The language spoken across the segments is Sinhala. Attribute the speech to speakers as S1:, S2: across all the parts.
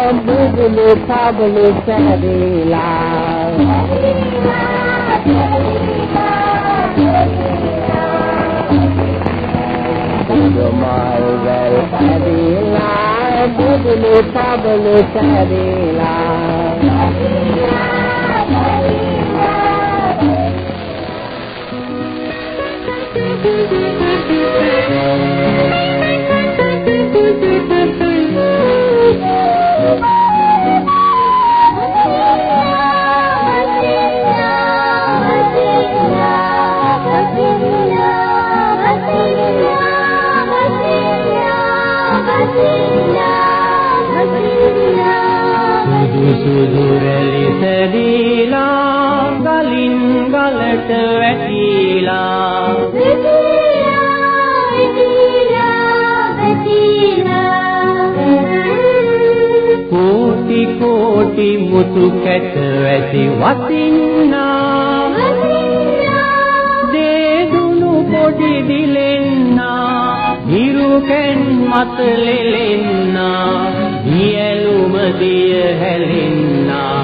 S1: බුදුලු පබලු සැදීලා බුදුමල් වැල් සැදීලා බුදුලු පබලු සැදීලා සුදුරලි සදීලා ගලින් ගලට වැටිලා කෝටි කෝටි මුතු කැට වැටි වටින්නා දේදුණු පොඩි දිලෙන්නා හිරුකෙන් මත ලෙලෙන්නා නියලුම දිය හැලෙන්නා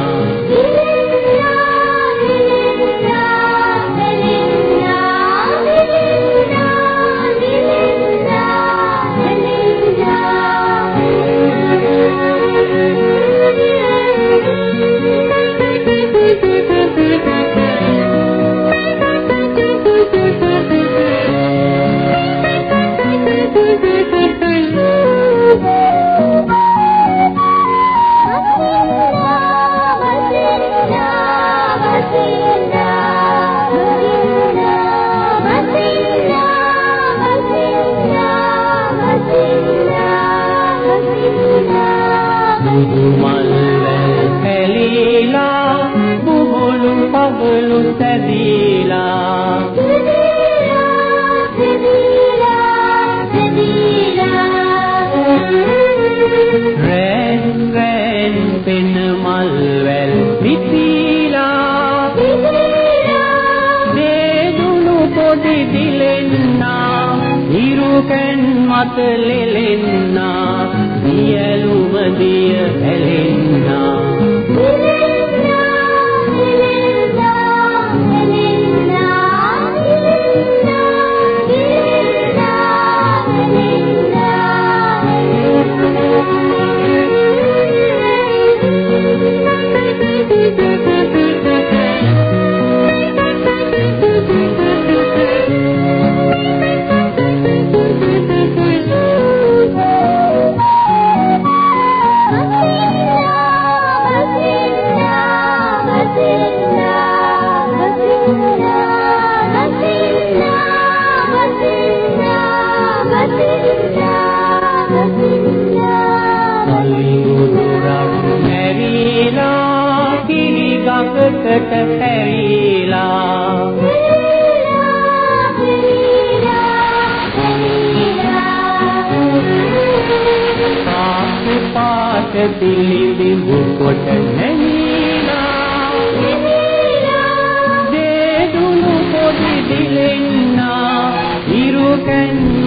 S1: බුදුමල් වැල් පැලීලා බුබුලු පබලු සැදීලා රැන් රැන් පෙන මල් වැල් පිපීලා දේදුණු පොඩි දිලෙන්නා හිරුකෙන් මත ලෙලෙන්නා නියලුම දිය හැලෙන්නා ගඟකට පැරිලා පාට පාට දිලිබු කොට නැහිලා දේදුණු පොඩි දිලෙන්නා හිරුකෙන්